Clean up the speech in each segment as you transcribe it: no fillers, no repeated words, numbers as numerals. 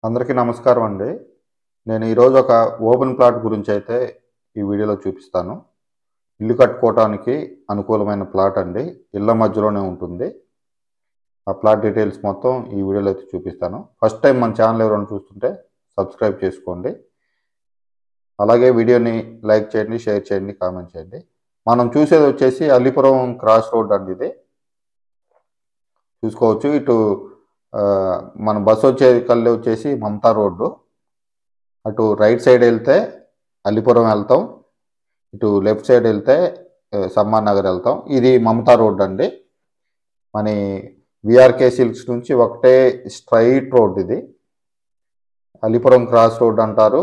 అందరికీ నమస్కారం అండి. నేను ఈరోజు ఒక ఓపెన్ ప్లాట్ గురించి అయితే ఈ వీడియోలో చూపిస్తాను. ఇల్లు కట్టుకోవటానికి అనుకూలమైన ప్లాట్ అండి. ఇళ్ళ మధ్యలోనే ఉంటుంది. ఆ ప్లాట్ డీటెయిల్స్ మొత్తం ఈ వీడియోలో అయితే చూపిస్తాను. ఫస్ట్ టైం మన ఛానల్ ఎవరైనా చూస్తుంటే సబ్స్క్రైబ్ చేసుకోండి. అలాగే వీడియోని లైక్ చేయండి, షేర్ చేయండి, కామెంట్ చేయండి. మనం చూసేది వచ్చేసి అల్లిపురం క్రాస్ రోడ్ అండి. ఇది చూసుకోవచ్చు. ఇటు మన బస్సు వచ్చే కళ్ళు వచ్చేసి మమతా రోడ్డు. అటు రైట్ సైడ్ వెళ్తే అల్లిపురం వెళ్తాం, ఇటు లెఫ్ట్ సైడ్ వెళ్తే సమ్మాన్ నగర్ వెళ్తాం. ఇది మమతా రోడ్ అండి. మన విఆర్కే సిల్క్స్ నుంచి ఒకటే స్ట్రైట్ రోడ్ ఇది. అల్లిపురం క్రాస్ రోడ్ అంటారు,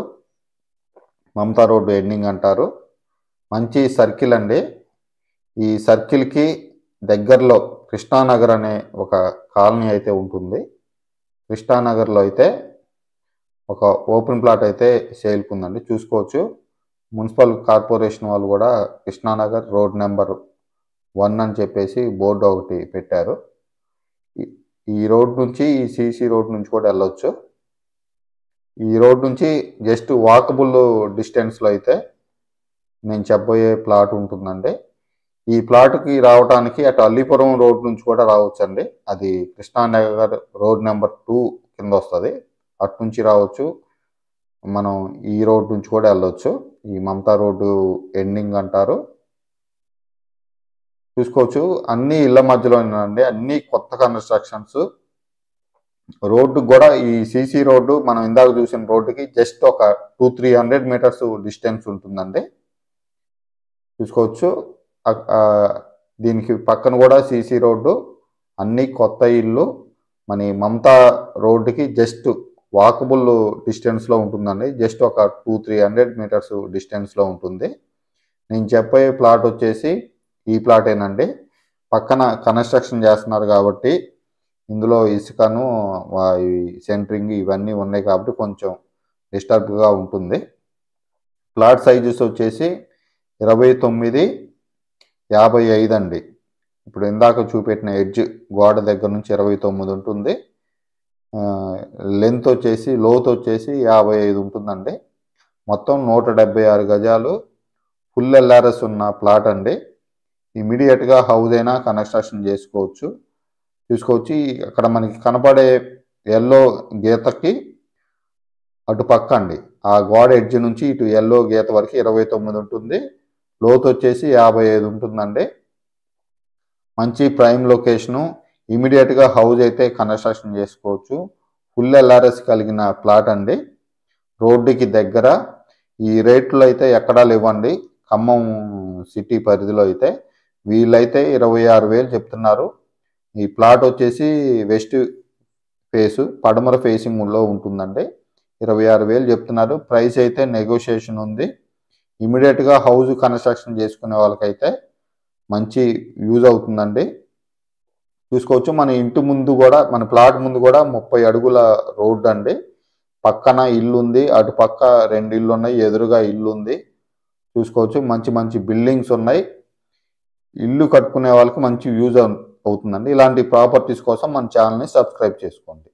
మమతా రోడ్డు ఎండింగ్ అంటారు. మంచి సర్కిల్ అండి. ఈ సర్కిల్కి దగ్గరలో కృష్ణానగర్ అనే ఒక కాలనీ అయితే ఉంటుంది. కృష్ణానగర్లో అయితే ఒక ఓపెన్ ప్లాట్ అయితే సేల్కి ఉందండి. చూసుకోవచ్చు. మున్సిపల్ కార్పొరేషన్ వాళ్ళు కూడా కృష్ణానగర్ రోడ్ నెంబర్ 1 అని చెప్పేసి బోర్డు ఒకటి పెట్టారు. ఈ రోడ్ నుంచి ఈ సిసి రోడ్ నుంచి కూడా వెళ్ళొచ్చు. ఈ రోడ్ నుంచి జస్ట్ వాకబుల్ డిస్టెన్స్లో అయితే నేను చెప్పబోయే ప్లాట్ ఉంటుందండి. ఈ ప్లాట్కి రావడానికి అటు అల్లిపురం రోడ్ నుంచి కూడా రావచ్చండి. అది కృష్ణానగర్ రోడ్ నెంబర్ 2 కింద వస్తుంది. అటు నుంచి రావచ్చు. మనం ఈ రోడ్ నుంచి కూడా వెళ్ళొచ్చు. ఈ మమతా రోడ్డు ఎండింగ్ అంటారు. చూసుకోవచ్చు. అన్ని ఇళ్ల మధ్యలోనండి. అన్ని కొత్త కన్స్ట్రక్షన్స్. రోడ్డు కూడా ఈ సిసి రోడ్డు మనం ఇందాక చూసిన రోడ్డుకి జస్ట్ ఒక 200-300 మీటర్స్ డిస్టెన్స్ ఉంటుందండి. చూసుకోవచ్చు. దీనికి పక్కన కూడా సిసి రోడ్డు. అన్ని కొత్త ఇల్లు. మన మమతా రోడ్డుకి జస్ట్ వాకబుల్ డిస్టెన్స్లో ఉంటుందండి. జస్ట్ ఒక 200-300 మీటర్స్ డిస్టెన్స్లో ఉంటుంది. నేను చెప్పే ప్లాట్ వచ్చేసి ఈ ప్లాటేనండి. పక్కన కన్స్ట్రక్షన్ చేస్తున్నారు కాబట్టి ఇందులో ఇసుకను సెంటరింగ్ ఇవన్నీ ఉన్నాయి కాబట్టి కొంచెం డిస్టర్బ్గా ఉంటుంది. ప్లాట్ సైజెస్ వచ్చేసి 29-55 అండి. ఇప్పుడు ఇందాక చూపెట్టిన ఎడ్జ్ గోడ దగ్గర నుంచి 29 ఉంటుంది. లెంత్ వచ్చేసి లోతు వచ్చేసి 55 ఉంటుందండి. మొత్తం 176 గజాలు ఫుల్ ఎల్ఆర్ఎస్ ఉన్న ప్లాట్ అండి. ఇమీడియట్గా హౌస్ అయినా కన్స్ట్రక్షన్ చేసుకోవచ్చు. చూసుకోవచ్చు. అక్కడ మనకి కనపడే ఎల్లో గీతకి అటు పక్క అండి, ఆ గోడ ఎడ్జ్ నుంచి ఇటు ఎల్లో గీత వరకు 29 ఉంటుంది. లోతు వచ్చేసి 55 ఉంటుందండి. మంచి ప్రైమ్ లొకేషను. ఇమీడియట్గా హౌస్ అయితే కన్స్ట్రక్షన్ చేసుకోవచ్చు. ఫుల్ ఎల్ఆర్ఎస్ కలిగిన ప్లాట్ అండి. రోడ్డుకి దగ్గర. ఈ రేట్లు అయితే ఎక్కడా లేవండి ఖమ్మం సిటీ పరిధిలో అయితే. వీళ్ళైతే 26,000 చెప్తున్నారు. ఈ ప్లాట్ వచ్చేసి వెస్ట్ ఫేసు పడమర ఫేసింగ్లో ఉంటుందండి. 26,000 చెప్తున్నారు. ప్రైస్ అయితే నెగోషియేషన్ ఉంది. ఇమీడియట్గా హౌస్ కన్స్ట్రక్షన్ చేసుకునే వాళ్ళకైతే మంచి యూజ్ అవుతుందండి. చూసుకోవచ్చు. మన ఇంటి ముందు కూడా, మన ప్లాట్ ముందు కూడా 30 అడుగుల రోడ్డు అండి. పక్కన ఇల్లు ఉంది, అటు పక్క 2 ఇల్లు ఉన్నాయి, ఎదురుగా ఇల్లు ఉంది. చూసుకోవచ్చు. మంచి మంచి బిల్డింగ్స్ ఉన్నాయి. ఇల్లు కట్టుకునే వాళ్ళకి మంచి యూజ్ అవుతుందండి. ఇలాంటి ప్రాపర్టీస్ కోసం మన ఛానల్ని సబ్స్క్రైబ్ చేసుకోండి.